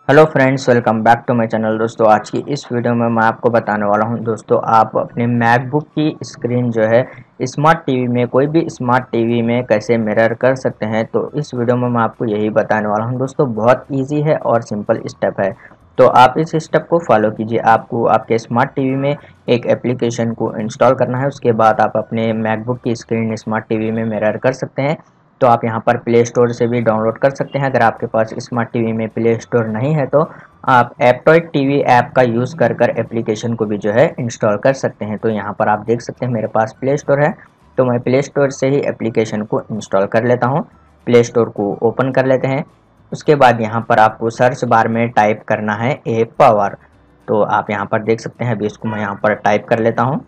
Hello friends, welcome back to my channel. दोस्तों, आज की इस वीडियो में मैं आपको बताने वाला हूं दोस्तों, आप अपने मैकबुक की स्क्रीन जो है स्मार्ट टीवी में, कोई भी स्मार्ट टीवी में कैसे मिरर कर सकते हैं। तो इस वीडियो में मैं आपको यही बताने वाला हूं दोस्तों। बहुत इजी है और सिंपल स्टेप है, तो आप इस स्टेप को फॉलो कीजिए। आपको आपके स्मार्ट टीवी में एक एप्लीकेशन को इंस्टॉल करना है, उसके बाद आप अपने मैकबुक की स्क्रीन स्मार्ट टीवी में मिरर कर सकते हैं। तो आप यहाँ पर प्ले स्टोर से भी डाउनलोड कर सकते हैं। अगर आपके पास स्मार्ट टीवी में प्ले स्टोर नहीं है तो आप एप्टॉइड टीवी ऐप का यूज़ कर एप्लीकेशन को भी जो है इंस्टॉल कर सकते हैं। तो यहाँ पर आप देख सकते हैं मेरे पास प्ले स्टोर है, तो मैं प्ले स्टोर से ही एप्लीकेशन को इंस्टॉल कर लेता हूँ। प्ले स्टोर को ओपन कर लेते हैं। उसके बाद यहाँ पर आपको सर्च बार में टाइप करना है ए पावर। तो आप यहाँ पर देख सकते हैं, अभी इसको मैं यहाँ पर टाइप कर लेता हूँ।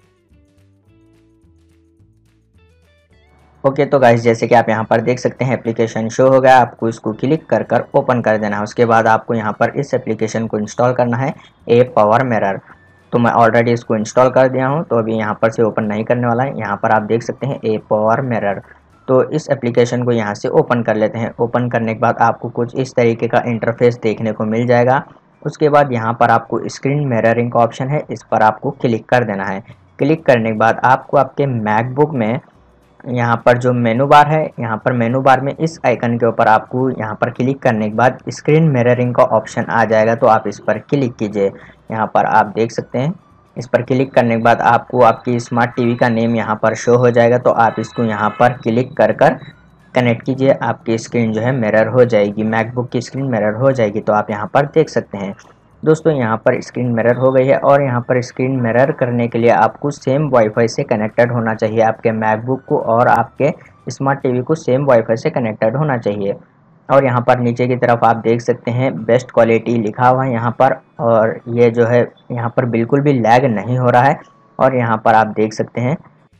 ओके, तो गाइस जैसे कि आप यहाँ पर देख सकते हैं एप्लीकेशन शो हो गया। आपको इसको क्लिक कर ओपन कर देना है। उसके बाद आपको यहाँ पर इस एप्लीकेशन को इंस्टॉल करना है, ए पावर मिरर। तो मैं ऑलरेडी इसको इंस्टॉल कर दिया हूँ, तो अभी यहाँ पर से ओपन नहीं करने वाला है। यहाँ पर आप देख सकते हैं ए पावर मिरर। तो इस एप्लीकेशन को यहाँ से ओपन कर लेते हैं। ओपन करने के बाद आपको कुछ इस तरीके का इंटरफेस देखने को मिल जाएगा। उसके बाद यहाँ पर आपको स्क्रीन मिररिंग का ऑप्शन है, इस पर आपको क्लिक कर देना है। क्लिक करने के बाद आपको आपके मैकबुक में यहाँ पर जो मेनू बार है, यहाँ पर मेनू बार में इस आइकन के ऊपर आपको यहाँ पर क्लिक करने के बाद स्क्रीन मिररिंग का ऑप्शन आ जाएगा। तो आप इस पर क्लिक कीजिए। यहाँ पर आप देख सकते हैं, इस पर क्लिक करने के बाद आपको आपकी स्मार्ट टीवी का नेम यहाँ पर शो हो जाएगा। तो आप इसको यहाँ पर क्लिक कर कनेक्ट कीजिए। आपकी स्क्रीन जो है मिरर हो जाएगी, मैकबुक की स्क्रीन मिरर हो जाएगी। तो आप यहाँ पर देख सकते हैं दोस्तों, यहाँ पर स्क्रीन मिरर हो गई है। और यहाँ पर स्क्रीन मिरर करने के लिए आपको सेम वाईफाई से कनेक्टेड होना चाहिए। आपके मैकबुक को और आपके स्मार्ट टीवी को सेम वाईफाई से कनेक्टेड होना चाहिए। और यहाँ पर नीचे की तरफ आप देख सकते हैं बेस्ट क्वालिटी लिखा हुआ है यहाँ पर, और ये जो है यहाँ पर बिल्कुल भी लैग नहीं हो रहा है। और यहाँ पर आप देख सकते हैं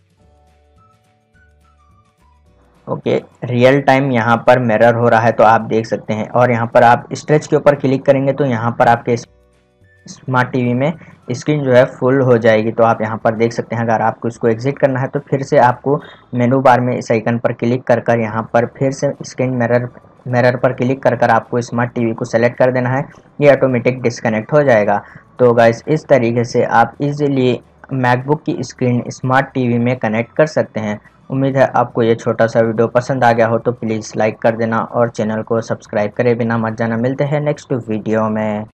ओके, रियल टाइम यहाँ पर मिरर हो रहा है, तो आप देख सकते हैं। और यहाँ पर आप स्ट्रेच के ऊपर क्लिक करेंगे तो यहाँ पर आपके स्मार्ट टीवी में स्क्रीन जो है फुल हो जाएगी। तो आप यहाँ पर देख सकते हैं। अगर आपको इसको एग्जिट करना है तो फिर से आपको मेनू बार में इस आइकन पर क्लिक कर यहाँ पर फिर से स्क्रीन मिरर पर क्लिक कर आपको स्मार्ट टीवी को सेलेक्ट कर देना है। ये ऑटोमेटिक डिस्कनेक्ट हो जाएगा। तो गाइस, इस तरीके से आप इजीली मैकबुक की स्क्रीन स्मार्ट टीवी में कनेक्ट कर सकते हैं। उम्मीद है आपको ये छोटा सा वीडियो पसंद आ गया हो, तो प्लीज़ लाइक कर देना और चैनल को सब्सक्राइब करे बिना मत जाना। मिलते हैं नेक्स्ट वीडियो में।